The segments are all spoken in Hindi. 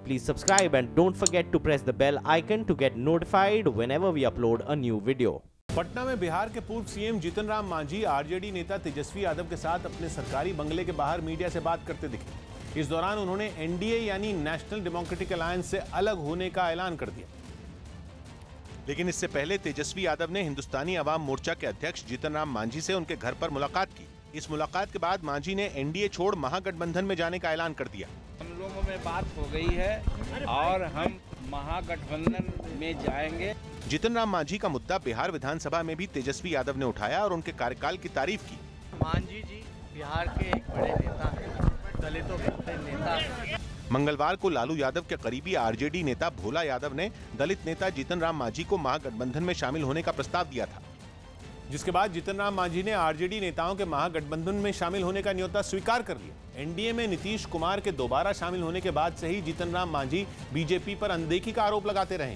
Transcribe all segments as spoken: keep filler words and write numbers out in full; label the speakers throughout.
Speaker 1: please subscribe and don't forget to press the bell icon to get notified whenever we upload a new video.
Speaker 2: Patna में बिहार के पूर्व सीएम जीतन राम मांझी आरजेडी नेता तेजस्वी यादव के साथ अपने सरकारी बंगले के बाहर मीडिया से बात करते दिखे। इस दौरान उन्होंने एनडीए यानी नेशनल डेमोक्रेटिक अलायंस से अलग होने का ऐलान कर दिया। लेकिन इससे पहले तेजस्वी यादव ने हिंदुस्तानी अवाम मोर्चा के अध्यक्ष जीतन राम मांझी से उनके घर पर मुलाकात की। इस मुलाकात के बाद मांझी ने एनडीए छोड़ महागठबंधन में जाने का ऐलान कर दिया।
Speaker 3: हम लोगों में बात हो गई है और हम महागठबंधन में जाएंगे।
Speaker 2: जीतन राम मांझी का मुद्दा बिहार विधानसभा में भी तेजस्वी यादव ने उठाया और उनके कार्यकाल की तारीफ की।
Speaker 4: मांझी जी बिहार के एक बड़े नेता हैं, दलितों के नेता हैं।
Speaker 2: मंगलवार को लालू यादव के करीबी आरजेडी नेता भोला यादव ने दलित नेता जीतन राम मांझी को महागठबंधन में शामिल होने का प्रस्ताव दिया था, जिसके बाद जीतन राम मांझी ने आरजेडी नेताओं के महागठबंधन में शामिल होने का न्योता स्वीकार कर लिया। एनडीए में नीतीश कुमार के दोबारा शामिल होने के बाद से ही जीतन राम मांझी बीजेपी पर अनदेखी का आरोप लगाते रहे।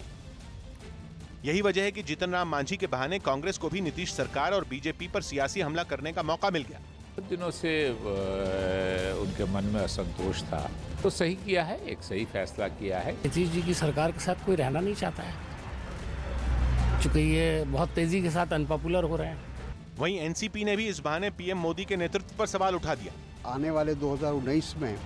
Speaker 2: यही वजह है कि जीतन राम मांझी के बहाने कांग्रेस को भी नीतीश सरकार और बीजेपी पर सियासी हमला करने का मौका मिल गया।
Speaker 5: कुछ दिनों से उनके मन में असंतोष था, तो सही किया है, एक सही फैसला किया है।
Speaker 6: नीतीश जी की सरकार के साथ कोई रहना नहीं चाहता है, क्योंकि ये बहुत तेजी के साथ अनपॉपुलर हो रहे हैं।
Speaker 2: वहीं एनसीपी ने भी इस बहाने पीएम मोदी के नेतृत्व पर सवाल उठा दिया।
Speaker 7: आने वाले दो हज़ार उन्नीस में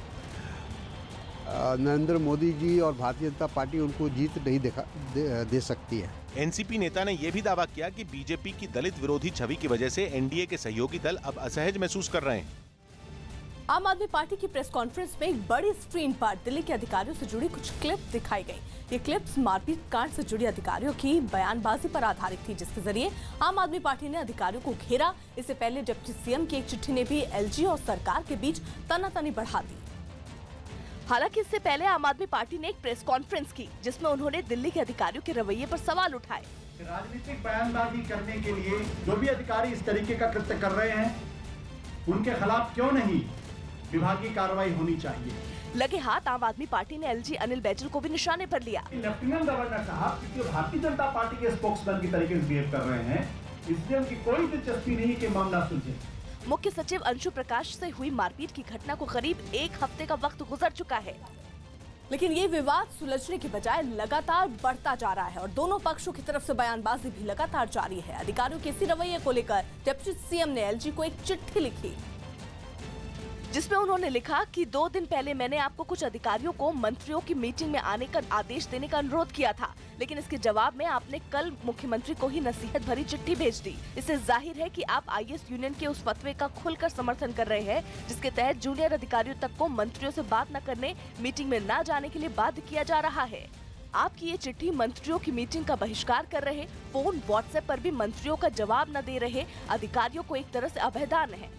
Speaker 7: नरेंद्र मोदी जी और भारतीय जनता पार्टी उनको जीत नहीं देखा दे, दे सकती है।
Speaker 2: एनसीपी नेता ने यह भी दावा किया कि बीजेपी की दलित विरोधी छवि की वजह से एनडीए के सहयोगी दल अब असहज महसूस कर रहे हैं।
Speaker 8: आम आदमी पार्टी की प्रेस कॉन्फ्रेंस में एक बड़ी स्क्रीन पर दिल्ली के अधिकारियों से जुड़ी कुछ क्लिप दिखाई गई। ये क्लिप्स मारपीट कांड से जुड़े अधिकारियों की बयानबाजी पर आधारित थी, जिसके जरिए आम आदमी पार्टी ने अधिकारियों को घेरा। इससे पहले डिप्टी सीएम की एक चिट्ठी ने भी एलजी और सरकार के बीच तनातनी बढ़ा दी।
Speaker 9: हालांकि इससे पहले आम आदमी पार्टी ने एक प्रेस कॉन्फ्रेंस की, जिसमें उन्होंने दिल्ली के अधिकारियों के रवैये पर सवाल उठाए।
Speaker 10: राजनीतिक बयानबाजी करने के लिए जो भी अधिकारी इस तरीके का कृत्य कर रहे हैं, उनके खिलाफ क्यों नहीं विभागीय कार्रवाई होनी चाहिए।
Speaker 9: लगे हाथ आम आदमी पार्टी ने एलजी अनिल बैजल को भी निशाने पर लिया।
Speaker 10: लेफ्टिनेंट गवर्नर साहब क्योंकि भारतीय जनता पार्टी के स्पोक्समैन की तरीके से बिहेव कर रहे हैं, इसलिए उनकी कोई दिलचस्पी नहीं कि मामला सुलझे।
Speaker 9: मुख्य सचिव अंशु प्रकाश से हुई मारपीट की घटना को करीब एक हफ्ते का वक्त गुजर चुका है,
Speaker 8: लेकिन ये विवाद सुलझने के बजाय लगातार बढ़ता जा रहा है और दोनों पक्षों की तरफ से बयानबाजी भी लगातार जारी है। अधिकारियों के इसी रवैये को लेकर डिप्टी सीएम ने एलजी को एक चिट्ठी लिखी,
Speaker 9: जिसमें उन्होंने लिखा कि दो दिन पहले मैंने आपको कुछ अधिकारियों को मंत्रियों की मीटिंग में आने का आदेश देने का अनुरोध किया था, लेकिन इसके जवाब में आपने कल मुख्यमंत्री को ही नसीहत भरी चिट्ठी भेज दी। इससे जाहिर है कि आप आईएएस यूनियन के उस फतवे का खुलकर समर्थन कर रहे हैं, जिसके तहत जूनियर अधिकारियों तक को मंत्रियों से बात न करने, मीटिंग में न जाने के लिए बाध्य किया जा रहा है। आपकी ये चिट्ठी मंत्रियों की मीटिंग का बहिष्कार कर रहे, फोन व्हाट्सएप पर भी मंत्रियों का जवाब न दे रहे अधिकारियों को एक तरह से अभयदान है।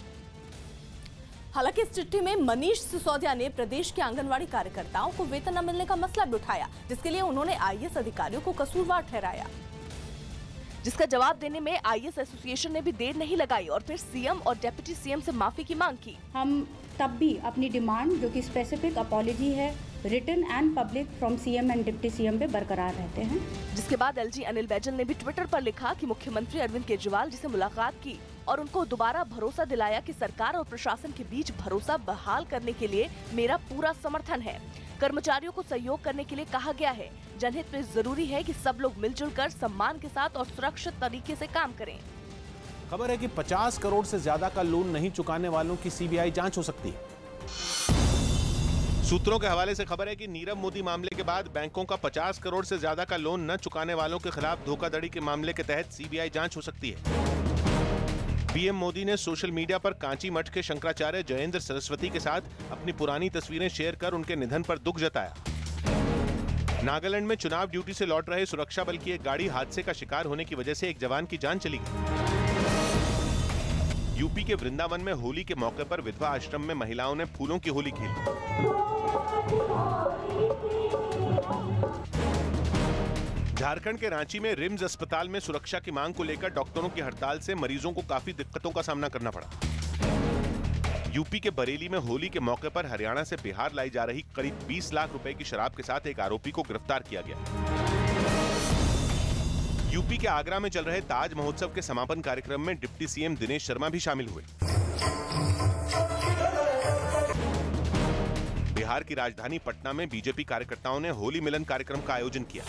Speaker 8: हालांकि इस चिट्ठी में मनीष सिसोदिया ने प्रदेश के आंगनवाड़ी कार्यकर्ताओं को वेतन न मिलने का मसला भी उठाया, जिसके लिए उन्होंने आईएएस अधिकारियों को कसूरवार ठहराया,
Speaker 9: जिसका जवाब देने में आईएएस एसोसिएशन ने भी देर नहीं लगाई और फिर सीएम और डिप्टी सीएम से माफी की मांग की।
Speaker 11: हम तब भी अपनी डिमांड, जो कि स्पेसिफिक अपॉलजी है, written and public from CM and deputy CM पे बरकरार रहते हैं।
Speaker 9: जिसके बाद एलजी अनिल बैजल ने भी ट्विटर पर लिखा कि मुख्यमंत्री अरविंद केजरीवाल जी से मुलाकात की और उनको दोबारा भरोसा दिलाया कि सरकार और प्रशासन के बीच भरोसा बहाल करने के लिए मेरा पूरा समर्थन है। कर्मचारियों को सहयोग करने के लिए कहा गया है। जनहित में जरूरी है कि सब लोग मिलजुल कर सम्मान के साथ और सुरक्षित तरीके से काम करें।
Speaker 2: खबर है कि पचास करोड़ से ज्यादा का लोन नहीं चुकाने वालों की सीबीआई जांच हो सकती है। सूत्रों के हवाले से खबर है कि नीरव मोदी मामले के बाद बैंकों का पचास करोड़ से ज्यादा का लोन न चुकाने वालों के खिलाफ धोखाधड़ी के मामले के तहत सीबीआई जांच हो सकती है। पीएम मोदी ने सोशल मीडिया पर कांची मठ के शंकराचार्य जयेंद्र सरस्वती के साथ अपनी पुरानी तस्वीरें शेयर कर उनके निधन पर दुख जताया। नागालैंड में चुनाव ड्यूटी से लौट रहे सुरक्षा बल की एक गाड़ी हादसे का शिकार होने की वजह से एक जवान की जान चली गई। यूपी के वृंदावन में होली के मौके पर विधवा आश्रम में महिलाओं ने फूलों की होली खेली। झारखंड के रांची में रिम्स अस्पताल में सुरक्षा की मांग को लेकर डॉक्टरों की हड़ताल से मरीजों को काफी दिक्कतों का सामना करना पड़ा। यूपी के बरेली में होली के मौके पर हरियाणा से बिहार लाई जा रही करीब बीस लाख रुपए की शराब के साथ एक आरोपी को गिरफ्तार किया गया। यूपी के आगरा में चल रहे ताज महोत्सव के समापन कार्यक्रम में डिप्टी सीएम दिनेश शर्मा भी शामिल हुए। बिहार बिहार की राजधानी पटना में बीजेपी कार्यकर्ताओं ने होली मिलन कार्यक्रम का आयोजन किया।